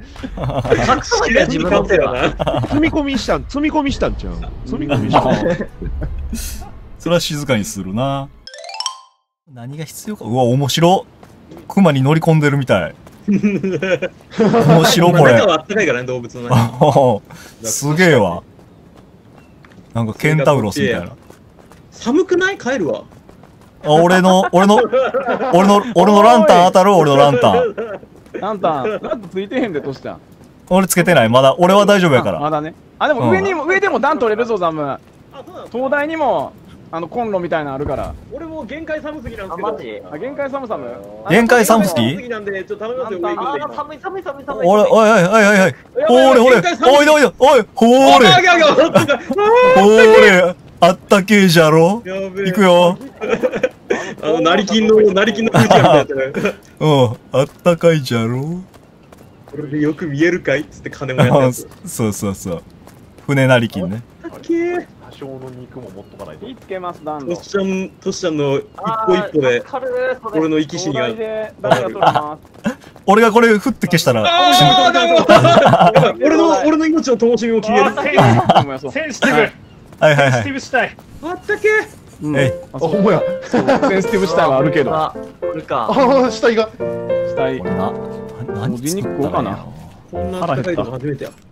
隠しきれ自分の手はな。 積み込みしたんちゃう。積み込みしたん。 それは静かにするな。何が必要か。うわ、面白。熊に乗り込んでるみたい。面白これ。 中はあったかいからね、動物の中。 すげえわ。なんかケンタウロスみたいな。 寒くない？帰るわ。 あ、俺のランタン当たる？俺のランタン。 ランタンついてへんで、としたん。 俺つけてない。まだ、俺は大丈夫やから。 まだね。あ、でも上でも段取れるぞ、ザム。東大にも、コンロみたいなのあるから。 俺もう限界寒すぎなんですけど。マジ？ 限界寒。 限界寒すぎ？ なんで、ちょっと頼みますよ、上行くんで。寒い。 おい、おい、ほれ、あったけえじゃろ。行くよ。 成金の空気みたいなやつ。 うん、あったかいじゃろ。 これでよく見えるかいっつって金もやったやつ。 そう。船成金ね。 多少の肉も持っとかないと。 火つけます、ダントシちゃんの一歩一歩で、俺の生き死にが。 俺がこれ振って消したら俺の命の灯火も消える。 センシティブ。 はい。 センシティブしたい。 あったけ。 あ、ほんまや。 センシティブ死体はあるけど。 死体が。 死体。 何人肉食おうかな。 こんな高いとこ初めてや。